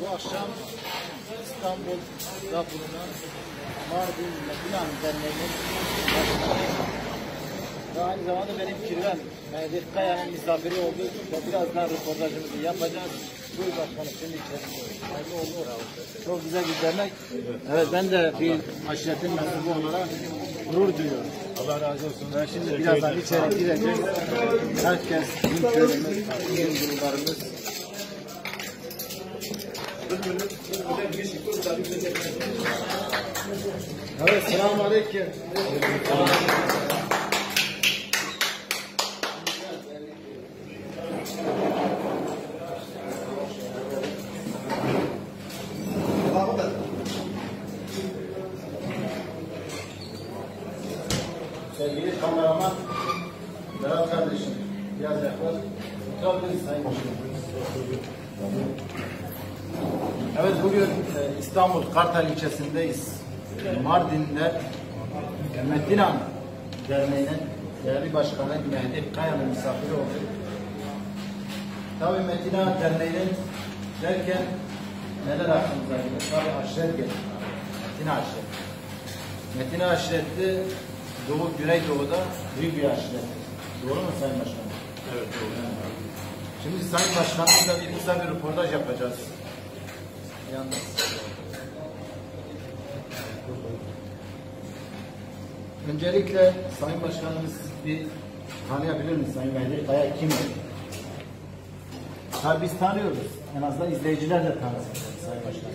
Bu akşam İstanbul'da bulunan Mardin Metin Derneği'nin başkanı ve aynı zamanda benim kirvem Mehdi Kaya'nın misafiri oldu ve birazdan röportajımızı yapacağız. Buyur başkanım, şimdi içerisinde. Çok güzel bir dernek. Evet, ben de bir aşiretin mensubu olarak gurur duyuyorum. Allah razı olsun. Ve şimdi birazdan içeri gireceğiz. Herkes, bizim köylümüz, bizim gurularımız. Evet, selamun aleyküm. Sevgili kameraman Berat kardeşim, biraz yaklaş. Oturabiliriz Sayın Başkanım. Evet, bugün İstanbul Kartal ilçesindeyiz. Mardin'de Metin Derneği'nin değerli başkanı Mehdi Kaya'nın misafiri olduk. Tabii Metin Derneği'nin derken neler aklımıza geliyor? Tabii aşiret geliyor. Metin aşiret. Metin aşireti Doğu, Güneydoğu'da büyük bir aşiret. Doğru mu Sayın Başkanım? Evet, doğru. Şimdi Sayın Başkanımızla bir kısa bir röportaj yapacağız. Öncelikle Sayın Başkanımız bir tanıyabilir miyiz? Sayın Mehdi Kaya kimdir? Tabii biz tanıyoruz. En azından izleyiciler de tanısın Sayın Başkanım.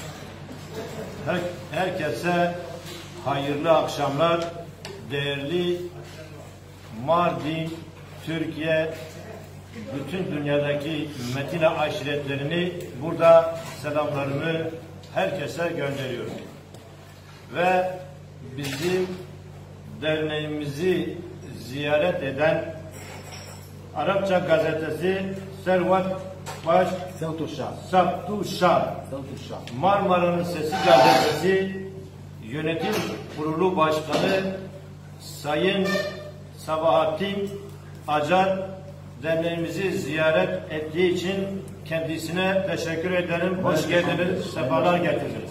Herkese hayırlı akşamlar. Değerli Mardin, Türkiye, bütün dünyadaki Metin aşiretlerini burada selamlarımı herkese gönderiyorum. Ve bizim derneğimizi ziyaret eden Arapça gazetesi Servat Baş Saftuşah Marmara'nın Sesi gazetesi Yönetim Kurulu Başkanı Sayın Sabahattin Acar derneğimizi ziyaret ettiği için kendisine teşekkür ederim. Hoş geldiniz, sefalar getirdiniz.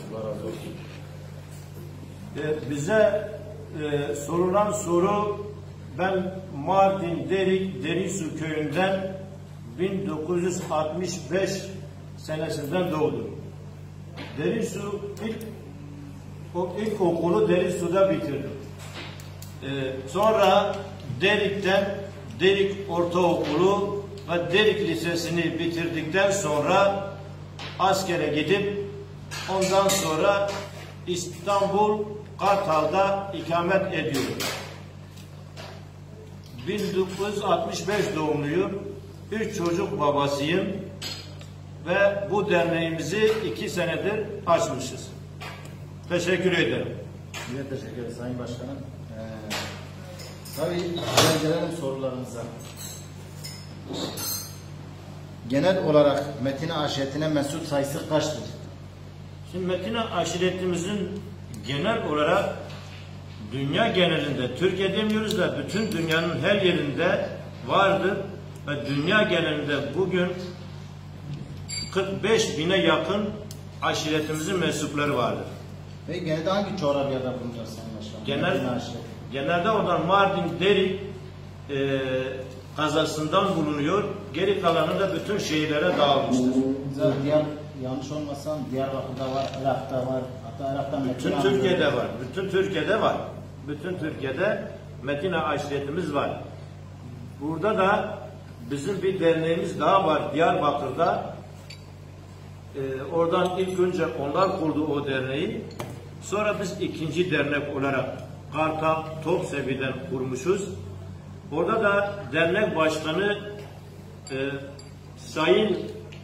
Bize sorulan soru, ben Mardin Derisu köyünden 1965 senesinden doğdum. Derisu ilk okulu Derisu'da bitirdim. Sonra Derik Ortaokulu ve Derik Lisesi'ni bitirdikten sonra askere gidip ondan sonra İstanbul Kartal'da ikamet ediyorum. 1965 doğumluyum. 3 çocuk babasıyım ve bu derneğimizi 2 senedir açmışız. Teşekkür ederim. Size teşekkür ederim Sayın Başkanım. Tabii gelelim sorularınıza. Genel olarak Metin aşiretine mensup sayısı kaçtır? Şimdi Metin aşiretimizin genel olarak dünya genelinde, Türkiye demiyoruz da bütün dünyanın her yerinde vardır ve dünya genelinde bugün 45 bine yakın aşiretimizin mensupları vardır. Peki genelde hangi coğrafyada bulunuyor Sayın Başkanım? Genelde oradan Mardin Derik kazasından bulunuyor. Geri kalanı da bütün şehirlere dağılmıştır. Yanlış olmasam Diyarbakır'da var, Irak'ta var, hatta Irak'tan bütün Türkiye'de var. Bütün Türkiye'de var. Bütün Türkiye'de Metin aşiretimiz var. Burada da bizim bir derneğimiz daha var Diyarbakır'da. Oradan ilk önce onlar kurdu o derneği. Sonra biz ikinci dernek olarak Kartal Topsevi'den kurmuşuz. Orada da dernek başkanı Sayın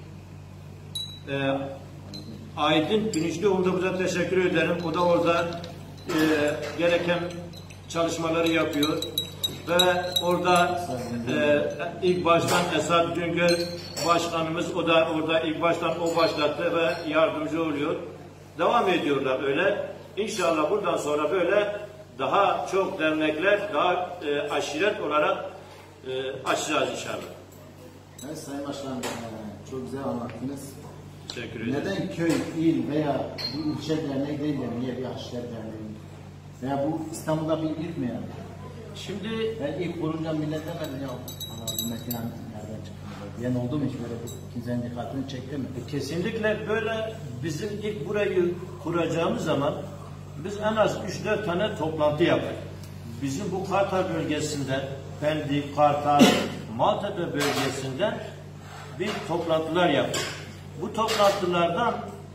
Aydın Pirinçlioğlu'na teşekkür ederim. O da orada gereken çalışmaları yapıyor. Ve orada ilk baştan Esat Güngör başkanımız, o da orada ilk baştan o başlattı ve yardımcı oluyor. Devam ediyorlar öyle. İnşallah buradan sonra böyle daha çok dernekler, daha aşiret olarak açacağız inşallah. Evet Sayın Başkanım, çok güzel anlattınız. Teşekkür ederim. Neden köy, il veya bir ilçe derneği değil de niye bir aşiret derneği? Veya bu İstanbul'da bir ilk mi yani? Şimdi Ben ilk kurunca millet demedi ya. Ana bu Metin Han nereden çıktı? Diyen oldu mu hiç böyle kimsenin dikkatini çekti mi? kesinlikle böyle bizim ilk burayı kuracağımız zaman biz en az 3-4 tane toplantı yaptık. Bizim bu Kartal bölgesinde, Pendik, Kartal, Maltepe bölgesinde bir toplantılar yaptık. Bu toplantılardan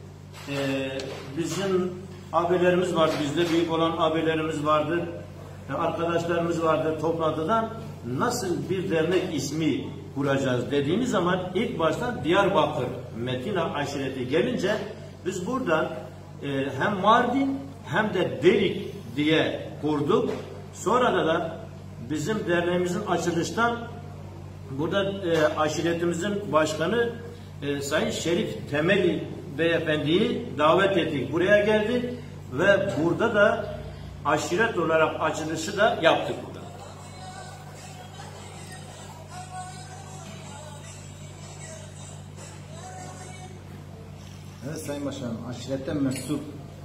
bizim abilerimiz vardı, bizde büyük olan abilerimiz vardı, arkadaşlarımız vardı. Toplantıdan nasıl bir dernek ismi kuracağız dediğimiz zaman ilk başta Diyarbakır Metin Han aşireti gelince biz buradan hem Mardin hem de Derik diye kurduk. Sonra da bizim derneğimizin açılıştan burada aşiretimizin başkanı Sayın Şerif Temeli Beyefendi'yi davet ettik. Buraya geldi ve burada da aşiret olarak açılışı da yaptık burada. Evet Sayın Başkanım, aşiretten mensup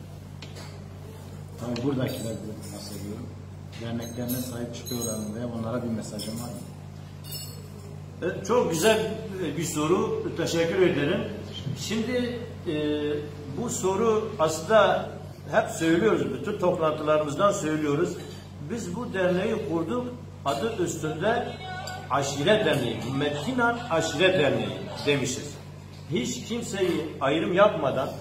tabi buradakiler diye bahsediyorum. Derneklerine sahip çıkıyorlar mı veya onlara bir mesajım var mı? Çok güzel bir soru. Teşekkür ederim. Şimdi bu soru aslında hep söylüyoruz. Bütün toplantılarımızdan söylüyoruz. Biz bu derneği kurduk. Adı üstünde Aşiret Derneği. Metin Han Aşiret Derneği demişiz. Hiç kimseyi ayrım yapmadan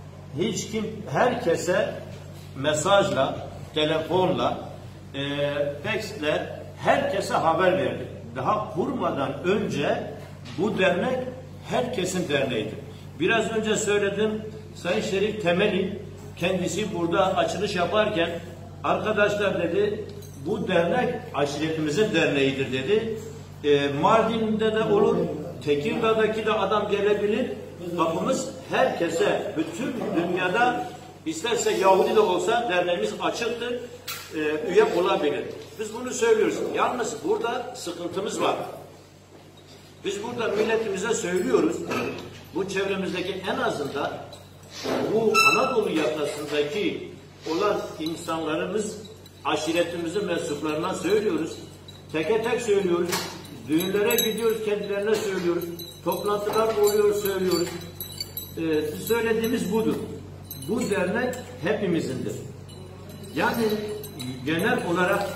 herkese mesajla, telefonla, faxle herkese haber verdik. Daha kurmadan önce bu dernek herkesin derneğidir. Biraz önce söyledim, Sayın Şerif Temeli kendisi burada açılış yaparken arkadaşlar dedi, bu dernek aşiretimizin derneğidir dedi. Mardin'de de olur, Tekirdağ'daki de adam gelebilir. Kapımız herkese, bütün dünyada isterse Yahudi de olsa derneğimiz açıktır, üye olabilir. Biz bunu söylüyoruz. Yalnız burada sıkıntımız var. Biz burada milletimize söylüyoruz. Bu çevremizdeki en azından bu Anadolu yakasındaki olan insanlarımız aşiretimizin mensuplarına söylüyoruz. Teke tek söylüyoruz. Düğünlere gidiyoruz, kendilerine söylüyoruz. Toplantılar oluyor, söylüyoruz. Söylediğimiz budur. Bu dernek hepimizindir. Yani genel olarak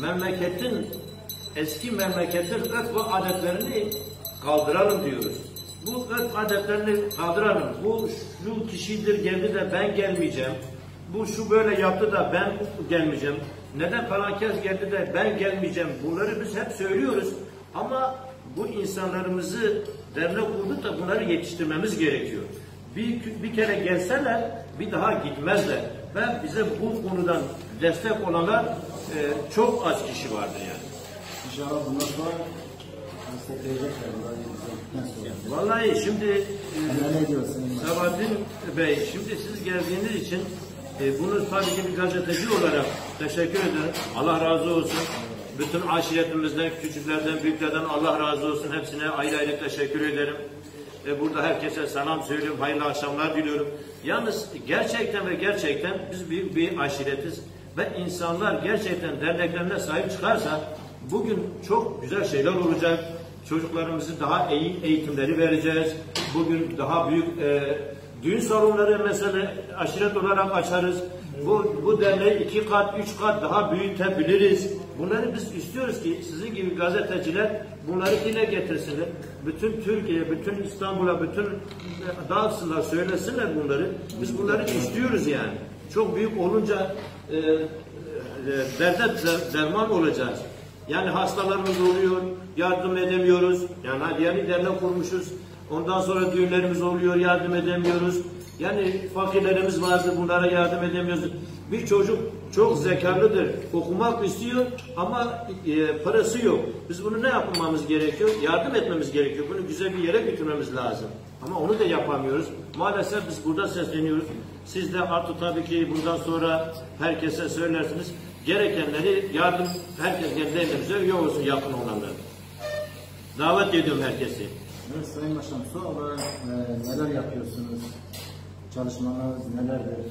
eski memleketin örf ve adetlerini kaldıralım diyoruz. Bu örf adetlerini kaldıralım. Bu şu kişidir geldi de ben gelmeyeceğim. Bu şu böyle yaptı da ben gelmeyeceğim. Neden falan kez geldi de ben gelmeyeceğim. Bunları biz hep söylüyoruz. Ama bu insanlarımızı dernek kurduk da bunları yetiştirmemiz gerekiyor. Bir kere gelseler bir daha gitmezler. Ve bize bu konudan destek olanlar çok az kişi vardır yani. İnşallah bundan sonra destekleyecekler. Vallahi şimdi Ne diyorsun? Sabahattin Bey, şimdi siz geldiğiniz için bunu tabii ki bir gazeteci olarak teşekkür ederim. Allah razı olsun. Bütün aşiretimizden, küçüklerden, büyüklerden Allah razı olsun. Hepsine ayrı ayrı teşekkür ederim. Burada herkese selam söylüyorum. Hayırlı akşamlar diliyorum. Yalnız gerçekten ve gerçekten biz büyük bir aşiretiz. Ve insanlar gerçekten derneklerine sahip çıkarsa bugün çok güzel şeyler olacak. Çocuklarımızı daha iyi eğitimleri vereceğiz. Bugün daha büyük düğün salonları mesela aşiret olarak açarız. Bu derneği 2 kat, 3 kat daha büyütebiliriz. Bunları biz istiyoruz ki sizin gibi gazeteciler bunları dile getirsinler. Bütün Türkiye, bütün İstanbul'a, bütün dağıtsınlar, söylesinler bunları. Biz bunları istiyoruz yani. Çok büyük olunca derde derman olacağız. Yani hastalarımız oluyor, yardım edemiyoruz. Yani yeni dernek kurmuşuz. Ondan sonra düğünlerimiz oluyor, yardım edemiyoruz. Yani fakirlerimiz vardır, bunlara yardım edemiyoruz. Bir çocuk çok zekalıdır, okumak istiyor ama parası yok. Biz bunu ne yapmamız gerekiyor? Yardım etmemiz gerekiyor. Bunu güzel bir yere götürmemiz lazım. Ama onu da yapamıyoruz. Maalesef biz burada sesleniyoruz. Siz de artık tabii ki bundan sonra herkese söylersiniz. Gerekenleri herkes kendi elimize üye olsun yakın olanlar. Davet ediyorum herkesi. Evet Sayın Başkanım, son olarak neler yapıyorsunuz? Çalışmalarınız nelerdir?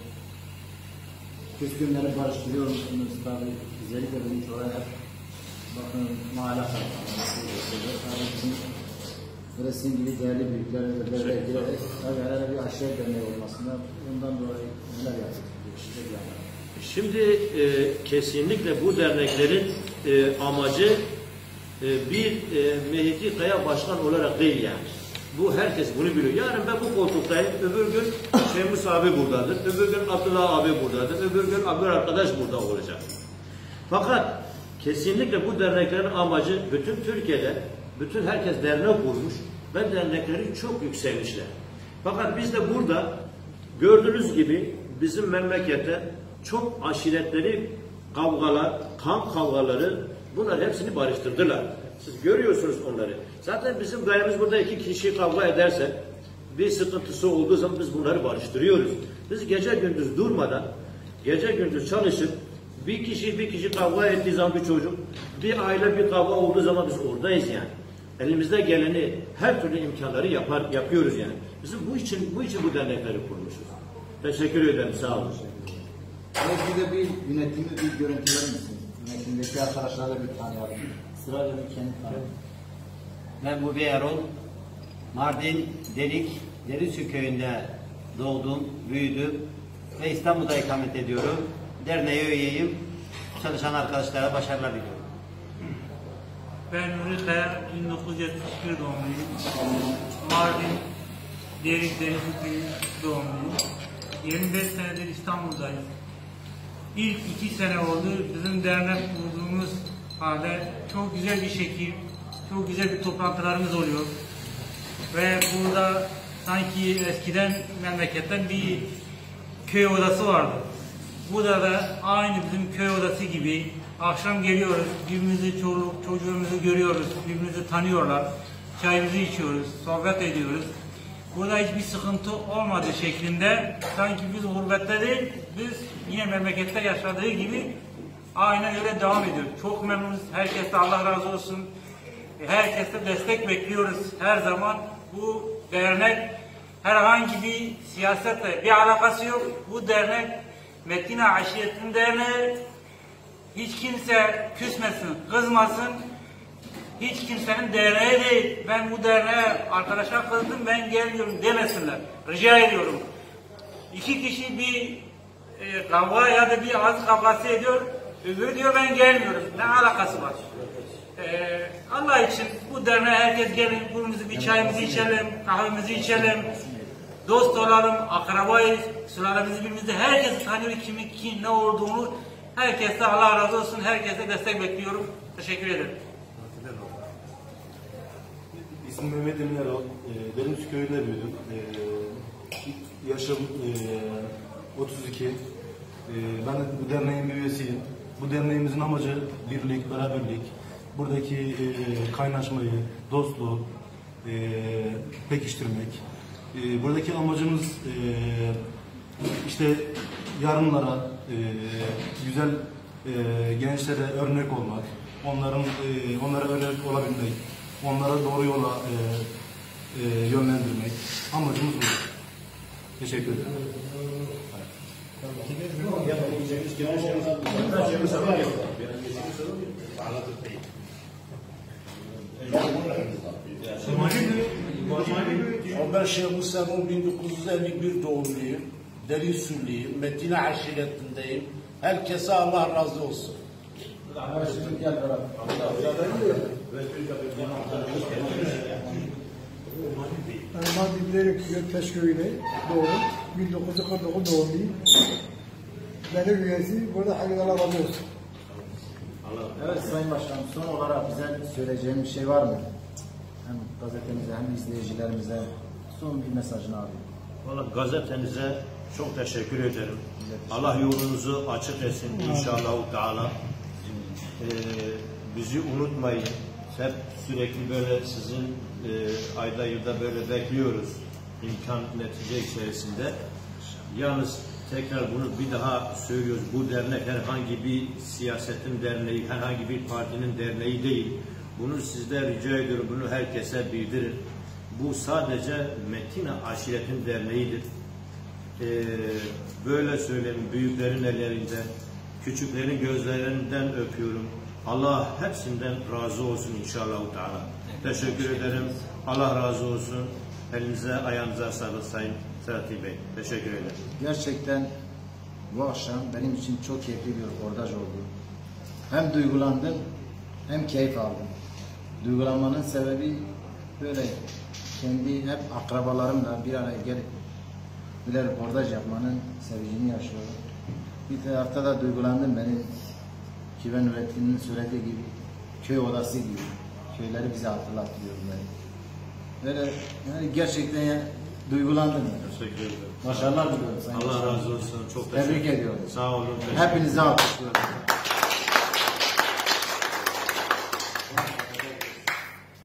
Küskünleri barıştırıyor musunuz? Tabii özellikle büyük olarak bakın mahalle kartlarında böyle sizin gibi değerli büyükler böyle girerek tabii bir aşağı derneği olmasında bundan dolayı neler yapıyorsunuz? Şimdi kesinlikle bu derneklerin amacı bir Mehdi Kaya başkan olarak değil yani. Bu herkes bunu biliyor. Yarın ben bu koltuktayım, öbür gün Şemus abi buradadır, öbür gün Abdullah abi buradadır, öbür gün bir arkadaş burada olacak. Fakat kesinlikle bu derneklerin amacı bütün Türkiye'de, bütün herkes dernek kurmuş ve dernekleri çok yükselmişler. Fakat biz de burada gördüğünüz gibi bizim memlekette çok aşiretleri, kavgalar, kan kavgaları bunlar hepsini barıştırdılar. Siz görüyorsunuz onları. Zaten bizim gayemiz burada iki kişi kavga ederse bir sıkıntısı olduğu zaman biz bunları barıştırıyoruz. Biz gece gündüz durmadan, gece gündüz çalışıp bir kişi kavga ettiği zaman bir çocuk, bir aile bir kavga olduğu zaman biz oradayız yani. Elimizde geleni her türlü imkanları yapıyoruz yani. Bizim bu için bu dernekleri kurmuşuz. Teşekkür ederim. Sağ olun. Bir de bir yönetimi bir görüntüler misin? Yönetimdeki arkadaşlarla bir tanıyalım. Sırayla bir kendi tanıyalım. Ben Mubi Erol, Mardin Derisu köyünde doğdum, büyüdüm ve İstanbul'da ikamet ediyorum. Derneğe üyeyim. Çalışan arkadaşlara başarılar diliyorum. Ben Nuri Kaya, 1971 doğumluyum. Mardin Derisu köyü doğumluyum. 25 senedir İstanbul'dayım. İlk 2 sene oldu bizim dernek kurduğumuz halde çok güzel bir şekil, çok güzel bir toplantılarımız oluyor. Ve burada sanki eskiden memleketten bir köy odası vardı. Burada da aynı bizim köy odası gibi akşam geliyoruz, birbirimizi, çocuğumuzu görüyoruz, birbirimizi tanıyorlar, çayımızı içiyoruz, sohbet ediyoruz. Burada hiçbir sıkıntı olmadığı şeklinde sanki biz gurbette değil, biz yine memlekette yaşadığı gibi aynen öyle devam ediyoruz. Çok memnunuz. Herkese Allah razı olsun. Herkese destek bekliyoruz. Her zaman bu dernek herhangi bir siyasetle bir alakası yok. Bu dernek Metina Aşiret'in derneği. Hiç kimse küsmesin, kızmasın. Hiç kimsenin derneği değil. Ben bu derneğe arkadaşa kızdım, ben gelmiyorum demesinler. Rica ediyorum. 2 kişi bir kavga ya da bir ağız kavgası ediyor. Öbürü diyor ben gelmiyorum. Ne alakası var? Allah için bu derneğe herkes gelin, bir çayımızı içelim, kahvemizi içelim. Dost olalım, akrabayız, sülalemizi birbirimizde herkes tanıyor kimin kim ne olduğunu. Herkese Allah razı olsun, herkese destek bekliyorum. Teşekkür ederim. İsmim Mehmet Emin Erol. Derisu köyünde büyüdüm. Yaşım 32. Ben de bu derneğin bir üyesiyim. Bu derneğimizin amacı birlik, beraberlik. Buradaki kaynaşmayı, dostluğu pekiştirmek. Buradaki amacımız işte yarınlara güzel gençlere örnek olmak, onlara örnek olabilmek, onlara doğru yola yönlendirmek. Amacımız bu. Teşekkür ederim. Ben Şeyh Musa'nın 1951 doğumluyum. Derisuluyum. Metina aşiretindeyim. Herkese Allah razı olsun. Ben Mardin Derisu köyünde doğdum. 1949 doğumluyum. Benim üyesi burada hayırlı Allah razı olsun. Evet Sayın Başkanım, son olarak bize söyleyeceğim bir şey var mı? Hem gazetemize hem izleyicilerimize son bir mesajını alayım. Vallahi gazetenize çok teşekkür ederim. Allah yolunuzu açık etsin inşallah Teala. Bizi unutmayın. Hep sürekli böyle sizin ayda yılda böyle bekliyoruz imkan netice içerisinde. Yalnız tekrar bunu bir daha söylüyoruz. Bu dernek herhangi bir siyasetin derneği, herhangi bir partinin derneği değil. Bunu sizden rica ediyorum. Bunu herkese bildirin. Bu sadece Metina Aşiret'in derneğidir. Böyle söyleyeyim, büyüklerin ellerinde, küçüklerin gözlerinden öpüyorum. Allah hepsinden razı olsun inşallah. Teşekkür ederim. Allah razı olsun. Elinize, ayağınıza sağlık Sayın Selahattin Bey. Teşekkür ederim. Gerçekten bu akşam benim için çok keyifli bir röportaj oldu. Hem duygulandım hem keyif aldım. Duygulanmanın sebebi böyle kendi hep akrabalarımla bir araya gelip bir röportaj yapmanın sevincini yaşıyorum. Bir tarafta da duygulandım benim ki ben Nurettin'in söylediği gibi köy odası gibi köyleri bize hatırlatıyor böyle yani gerçekten ya, duygulandım. Teşekkür ederim. Başarılar diliyorum. Allah razı olsun. Çok Tebrik ediyorum. Sağ olun. Hepinize alkışlıyorum.